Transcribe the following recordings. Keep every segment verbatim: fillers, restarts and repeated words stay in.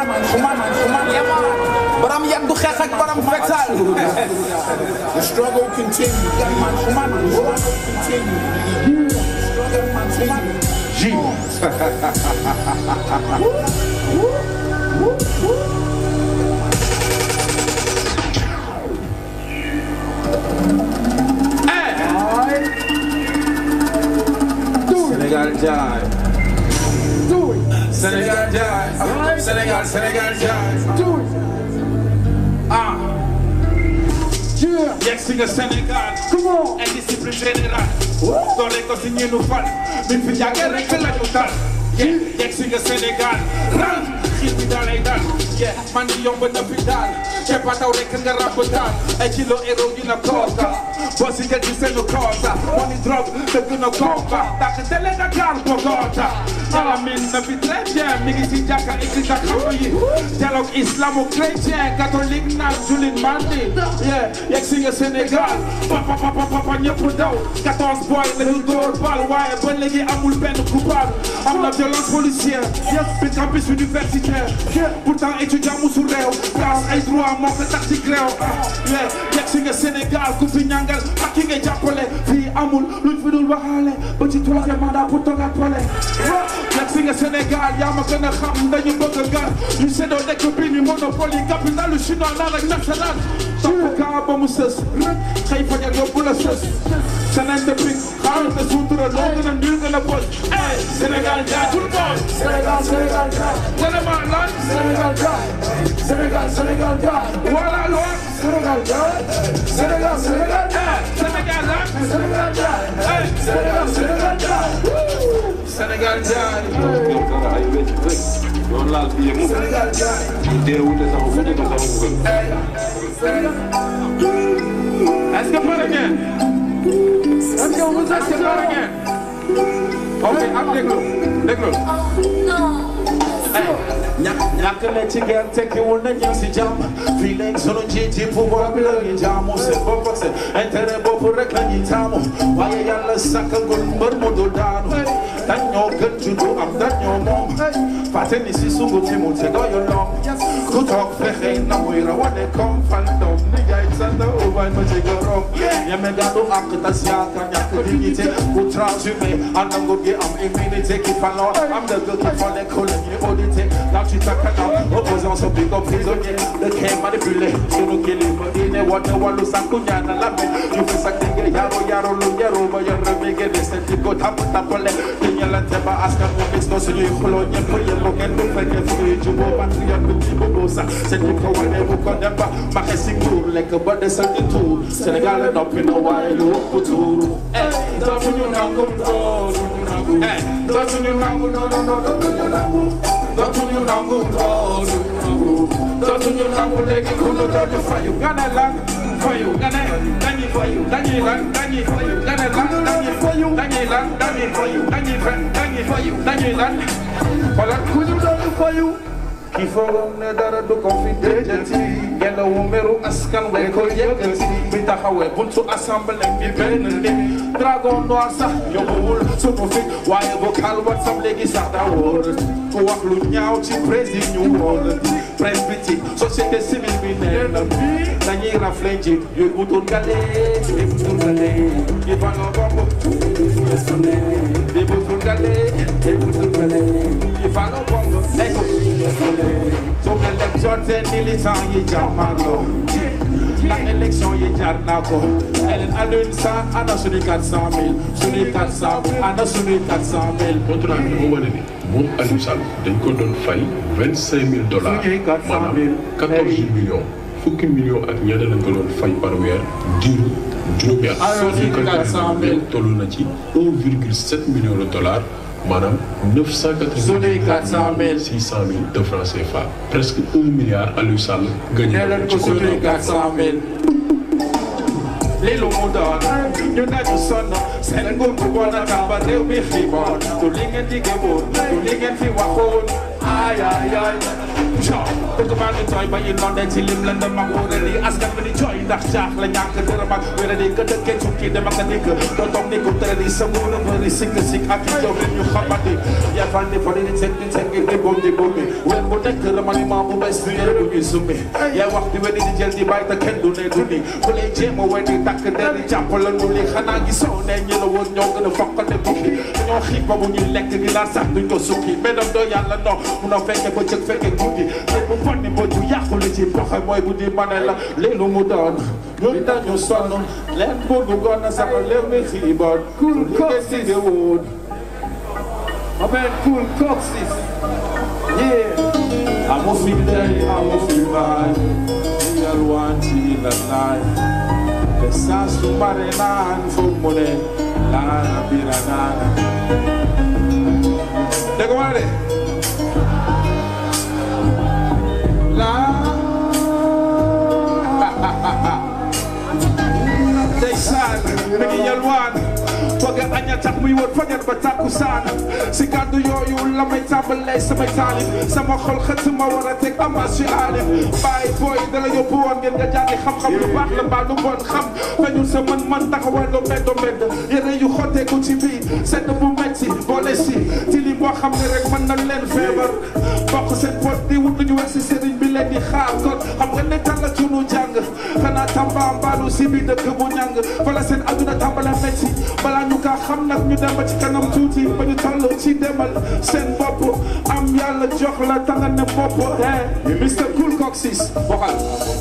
xumaan xumaan xumaan yamaan baram yat du xeex ak baram fetal the struggle continues yamaan xumaan struggle continues struggle continues G Senegal jive. Do it. Senegal jive. Right. Senegal, Senegal jive. Do it. Ah. Yeah. Yegg si nga Sénégal. Come on. Indiscipline générale. Doole ko si ñi nu fal. Min fi jàngee rek la ñu dal. Yegg si nga Sénégal. Ran. Xiir bi daa lay dal. Yeah. Man di yomb na fi daal. Kepa taw rek nga ràbb daal. Ay kilo héros dina kooka. Bosi nga gis seen koosa. Money drop dëgg na kooka. Dak tele na gaal Bogota. Yàlla min na fi très bien. Mi ngi si jàkka église ak xam yi. Dialogue islamo-chrétien. Catholique naag jullit mandi. Yeah. Yegg si nga Sénégal. Papa papa papa ñëpp daw. quatorze boy lañu dóor bal. Waaye ba léegi amul benn coupable. Am na violence policière. Yëpp bi campus universitaire. Pourtant étudiant musul réew. Classe ay droit moo ko tax ci gréew. Yeah. Yegg si nga Sénégal ku fi ñàngal ak ki nga jàppale. Fii amul luñ fi dul waxaale. Ba ci troisième mandat pour toog ak pole. Yegg si nga Sénégal yaa ma gën a xam dañu bëgg a gar. ñu séddoo dëkk bi ni monopole capitalu chinois naan ak national. topp kaa ba mu sës. xëy fajar yóbbu la sës. seneen te pik xaaral te suutura loo gën a ndil gën a bës. hey Sénégal jaay tout le monde. Sénégal Sénégal jaay. vraiment lan. Sénégal jaay. Sénégal Sénégal jaay. voilà lool. Sénégal jaay. Sénégal Sénégal jaay. Sénégal lan. Sénégal jaay. hey Sénégal Sénégal jaay. Sénégal jaay. ay wecc rek. loolu laal bi yëngu. Sénégal jaay. deewute sama fu ñu ko sama bëgg. est-ce que pare ngeen. est-ce que vous êtes pare ngeen. ok am déglu déglu. ñàkk ñàkk ne ci guerre tekkiwul na ñëw si jàmm fii léegi sunu njiit yi pouvoir bi la ñuy jaamu seen bopp ak seen intérêt bopp rek la ñuy taamu waaye yàlla sàkkagul mbër mu dul daanu dañ ñoo gën juddu am dañ ñoo moom fàtte ni si sungu ti mu te doyul loom ku toog fexe na muy rawale comme fandom ni jaay sanda ubay ma ci gorom ñeme gàddu ak tas yaakaar ñàkk dignité ku transhumé ànd nguur gi am immunité ki faloo am dëgg ki fole ko la ñuy audité Now tu t'accades, opposant son big up prisonnier. Le quai manipulé, sur nous qui les modines, what the wall, Sakunya, la main. Tu fais ça, t'es yaro, yaro, lo, yaro, but you're a big and listen to go tap, tap, tap, then you'll let them ask them what it's not so you follow your pull your look and look like a free to go back to your people. Bosa, send you go and never come them back. Mahesi cool, like a body something too. Senegal and up in a while, you put to. Hey, don't you know, go, hey, don't you know, no, no, no, no, no, no. Don't you nangu nangu Don't you nangu legi kuno don't you fayu Gane lang fayu Gane Gane fayu Gane lang Gane fayu Gane lang Gane fayu Gane lang Gane fayu Gane fen Gane fayu Gane lang Wala kuno don't you fayu Ki foogam ne dara du ko fi déjati Gela wu meru askan we ko yëkkati bi taxawee buntu assemblée bi benn nit dragon noir sax yóbbuwul suñu fit waaye vocal WhatsApp léegi sax daa wóor ku wax lu ñaaw ci président ñu wóor presse bi ci société civile bi nee na dañuy rafle njiit yooyu wutul gale yi wutul gale yi fa nga bokk yi wutul gale yi wutul gale yi fa nga bokk So l'élection c'est militant yi jàmmarloo la élection yi jaar naa ko elle alune ça ana suñu quatre cent mille suñu quatre cent ana suñu quatre cent mille contrat bi moo wane ni moom Aliou Sall dañ ko doon fay vingt cinq mille dollars maanaam quatorze millions fukki millions ak ñaata lañ ko doon fay par weer diiru juróomi at suñu quatre cent mille toll na ci un virgule sept million de dollars maanaam neuf cent quatre-vingt mille six cent mille de francs C F A presque un milliard Aliou Sall gagné ci contrat quatre cent mille li lu mu doon ñu nañu sonn seen nguur bu bon a tax ba réew mi xiiboon du li ngeen digge woon du li ngeen fi waxoon ay ay ay Ciao, dëgg maa ngi tooy ba ñu nondee ci lim la ndam ak wóore di askan bi di jooy ndax jaax la ñàkk dërëm ak wéra di ka dëkkee tukki dem ak a dikk doo toog ni ko tëra di sa nguur a bëri sikk sikk ak i jow ñu xamati yaa fan di fari di teg di teg di boom di boom bi weer bu nekk remaniement bu bees bi yëre bu ñuy summi yaa wax di weddi di jël di bàyyi te kenn du ne du ni ku lay jéem a weddi takk der di jàpp la nu li xanaa gi soo ne ñi la woon ñoo gën a fokkale bukki dañoo xiif ba bu ñuy lekk gi laa sax duñ ko sukki mais dam doo yàlla no mun a fekke ba jëg fekke guddi lépp bu fonni ba ju yàqu li ci boxe mooy bu di mane la léelu mu doon ñun dañu sonn leen bëgg goon a sax léew mi xiiboon Cool Coxis de woon ma benn Cool Coxis yeah amu fi day amu fi baay yalwaan ci la laay te saa su mare naan foog mu ne laana bira naana dégg nga de ndeysaan mi ngi yalwaan bëgg aña tax muy wër fajar ba takkusaan si kàddu yooyu la may tàmbalee samay taalib sama xol xët ma war a teg amas ci aalim bàyyi booy dala yóbbu woon ngeen nga jàngi xam-xam lu baax la mbaa lu bon xam fañul sa mën man taxawal do mbedd do mbedd yére yu xotteeku ci biir sedd bu metti boole si ci li boo xam ne rek mën na leen feebar bokk seen pot di wut lu ñu wax si sëriñ bi leen di xaar kon xam nga ne tànn tunu jàng xanaa tamba mbaalu si biir dëkk bu ñàng wala seen aduna tàmbale metti balaa ñu kaa xam nag ñu dem ba ci kanam tuuti ba ñu toll ci demal seen bopp am yàlla jox la tanga ne bopp eh Mister Cool Coxis waxal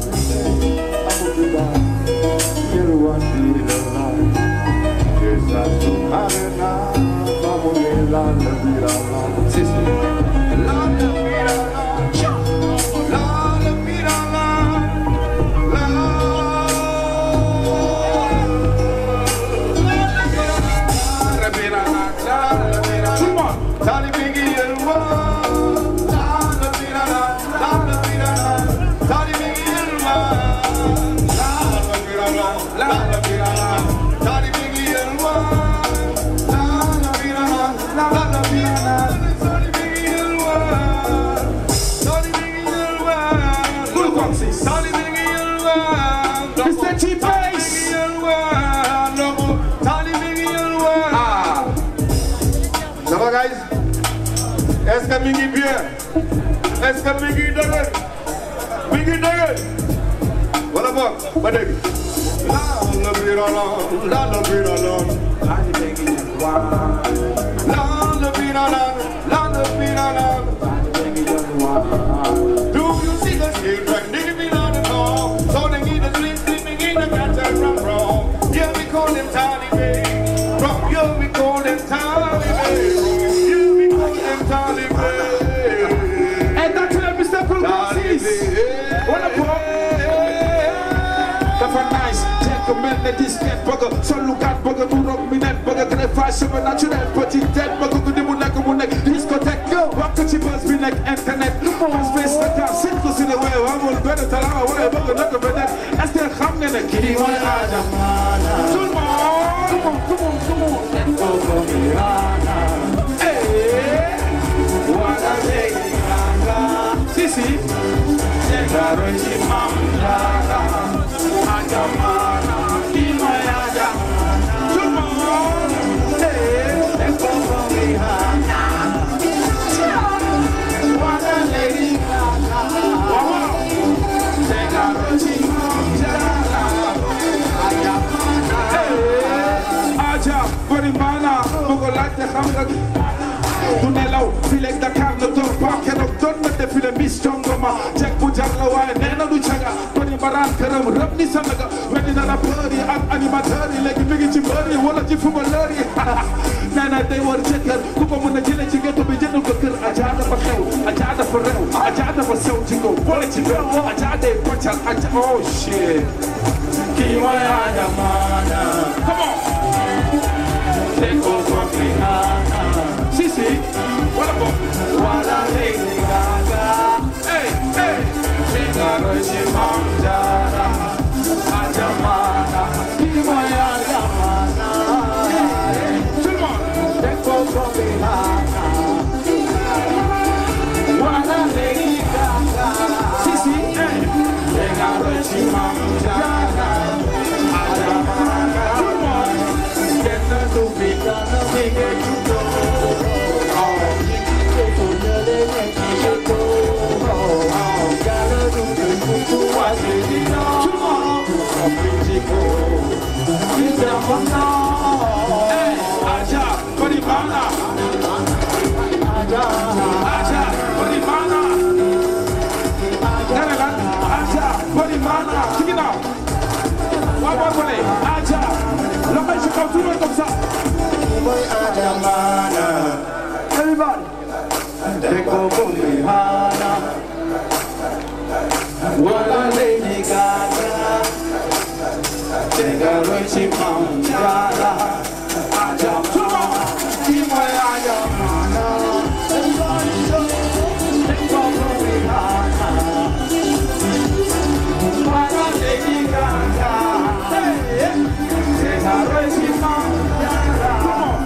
Est-ce que mi ngi bien? Est-ce que mi ngi dëgër? Mi ngi dëgër? Wala boog ba dégg. La la birala, la la birala. La la birala, la la birala. Do you see the children living on the floor? So they need a sleep, sleeping in the gutter from wrong. Yeah, we call them Taliban. From you we call them Taliban. And that's what Mister Cool Coxis. What up, bro? Dafa nice. Take a minute, this get bugger. So look at bugger, do rock me net bugger. Can I find some natural? But it's dead bugger, could you like a moon? Discotheque, yo. Walk to cheapers, be like internet. Space like that. Sit to see the way. I will better tell her what I bugger, not a better. I still come in a kitty. Come on, come on, come on, come on. Let's go for me, hey. Wala zeganga sisi zegaro chimamdala ajamana kimaya jamana tumon eh ekongihana wala zeganga zegaro chimamdala ajamana eh aja barimana bugo laajte xam nga du nelaw fii léegi Dakar la door ba keroog doon na défilé Miss Jongoma jeg bu jar la waaye nee na du caga bari baraan këram rëb ni Sandaga weddi na rappeur yi ak animateur yi léegi mi ngi ci mbër yi wala ci footballeur yi nee na day war jëkkër ku ko mën a jëlee ci ghetto bi jënd ko kër Adja dafa xew Adja dafa rew Adja dafa sew ci ko boole ci kër Adja day poccal Adja oh shit kii mooy Adja Mana come on take over me Sisi, wala po, wala lady gaga. Hey, hey, Zegaro chimamdala, ajamana, kimaya jamana. Come on, take over me wala lady gaga. Hey, Aja, Kodimana. Aja, Kodimana. Aja, Kodimana. Check it out. One more for me. Aja. Look at you come tout le monde comme ça. Everybody. Take over me, Hana. What a lady Gaga. Take a rich mom, Jala. Aja, come on. Keep my eye on Hana. Everybody, take over me, Hana. What a lady Gaga. Hey, take a rich mom, Jala. Come on.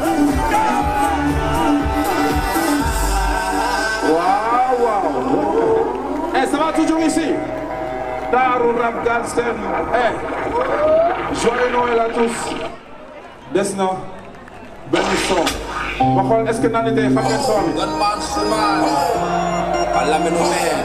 Wow, wow. Eh, ça va toujours ici? Darou Rap Galsen. Eh, joyeux Noël à tous. Desna, ben son. Ma xool est-ce que naan tey xam ngeen son bi? Gunman Suman. Parlement maire.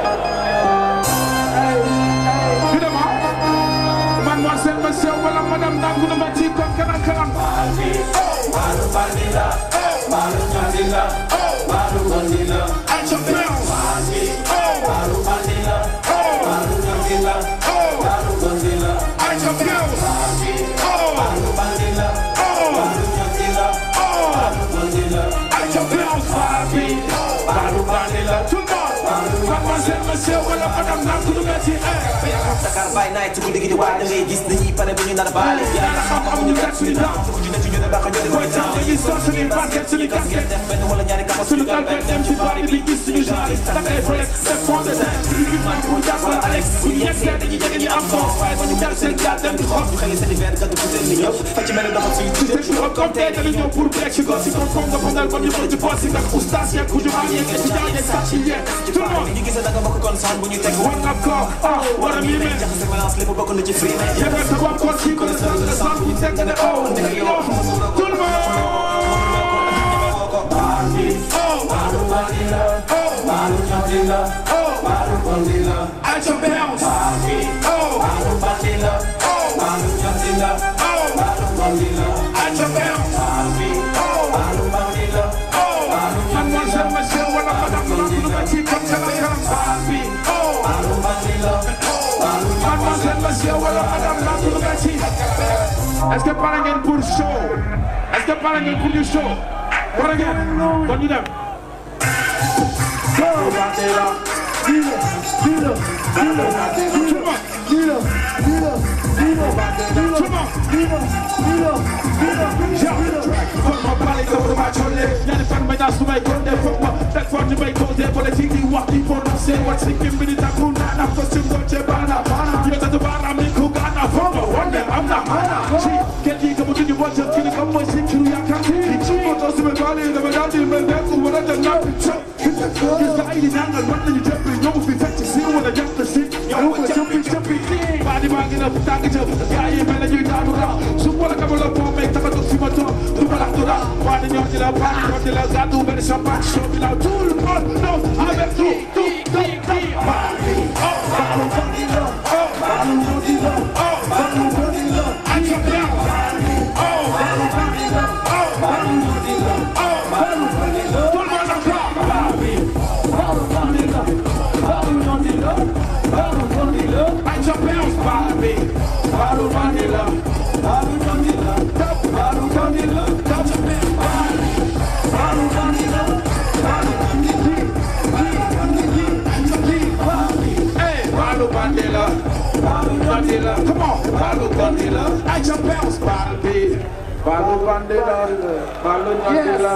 Évidemment, mademoiselle, monsieur, wala madame Nangu na ma ci kon kanam kanam. Baru Bandila. Baru Bandila. Baru Bandila. Action Prince. Baru Bandila. Baru Bandila. Baru Bandila. Action Prince. Baru Bandila. Baru Bandila. Baru Bandila. Action Prince. Baru Bandila. Tout le monde. Mademoiselle, monsieur, wala madame Nangu na ma ci. Dakar by night ci guddi gi di waaj da ngay gis dañuy pare bu ñu nar a baale. Yàlla xam amuñu kat suñu temps. Ku ci ne ci ñu ne baax ñu ne Koy tax dañuy sol suñuy basket suñuy casquette. def benn wala ñaari kama Suñu kalpe dem ci bari bi gis suñu genre dafay flex def fond de teint ñu man mu jàpp la Alex bu ñu yegsee dañuy jege ñu am fond waaye ba ñu dal seen gaal dem di xool ñu xëy seen hiver gàddu bu seen ni ñëw fa ci mel ni dafa suñu te ñu xool comme tey dañu ñëw pour break ci góor si kon comme nga fangal ba ñu xool ci poos si ndax oustaz yeeg ku jumaa yeeg étudiant yeeg sàcc yeeg tout le monde ñu gisee da nga bokk kon son bu ñu teg war nga ko ah war a miime jaxase mélange lépp bokk na ci free ne yëgal sa bopp kon ci connaissance de sang bu ñu teg nga ne oh tout le monde Baru Bandila. Baru Bandila. Baru Bandila. Action Bounce Baru Bandila. Baru Bandila. Baru Bandila. Action Bounce Baru Bandila. Mademoiselle, monsieur, wala madame Nangu na ma ci kon kanam kanam Baru Bandila. Mademoiselle, monsieur, wala madame Nangu na ma ci. Est-ce que pare ngeen pour show? Est-ce que pare ngeen pour du show? Pare ngeen? Kon ñu dem. Baru Bandila. Dilo, dilo, dilo, dilo, dilo, dilo, dilo, dilo, dilo, dilo, dilo. Kon ma pare ko pour ma cholle. Ñaari fan ma ñaas su may gonde foog ma teg fort ñu may côté politique di wax di prononcé wat si kim bi di takku nana costume Dolce Gabbana. Yo tatu baaraam ni ku gana foog ma wonde am na mana. Ci kenn yi ko mu tuñu wacce ki ni kam mooy si kiru yaakaar ki. Ci mo to si me bali dama daal di mel nekk wala dem na. Gis nga ay di ñaanal man nañu jëpp ñoo fi fecc si wala jàpp si. Yow ko jëppi jëppi baa di maa ngi na tàng jëf gaa yi mel na ñuy daanu ra su wala ka la boo may taxa toog fi ma toog du ma lax du ra waa di ñoo di la baa ñoo di la gàddu benn champagne show bi la tout le monde non avec tout tout tout tout Baru Bandila Baru Bandila Baru Bandila Action Bounce Baru Bandila Baru Bandila Baru Bandila tout le monde encore Baru Bandila Baru Bandila Baru Bandila Action Bounce Baru Baru Bandila Baru Bandila Baru Bandila Action Bounce Baru Bandila Baru Bandila Hey Baru Bandila Baru Bandila come on Baru Bandila Action Bounce Baru Baru Bandila Baru Bandila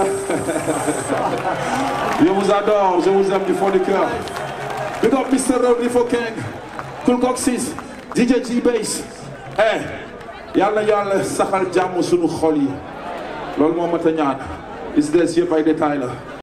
Je vous adore, je vous aime du fond du cœur. Big up mister Rodrigo King, Cool Cock six, D J G-Bass. Eh, yàlla yàlla saxal jàmm sunu xol yi. Loolu moo mat a ñaan. Is des yëpp ay détails la.